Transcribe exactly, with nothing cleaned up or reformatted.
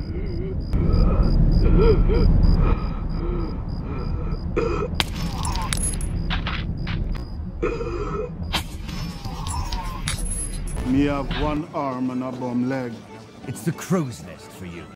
Me have one arm and a bum leg. It's the crow's nest for you.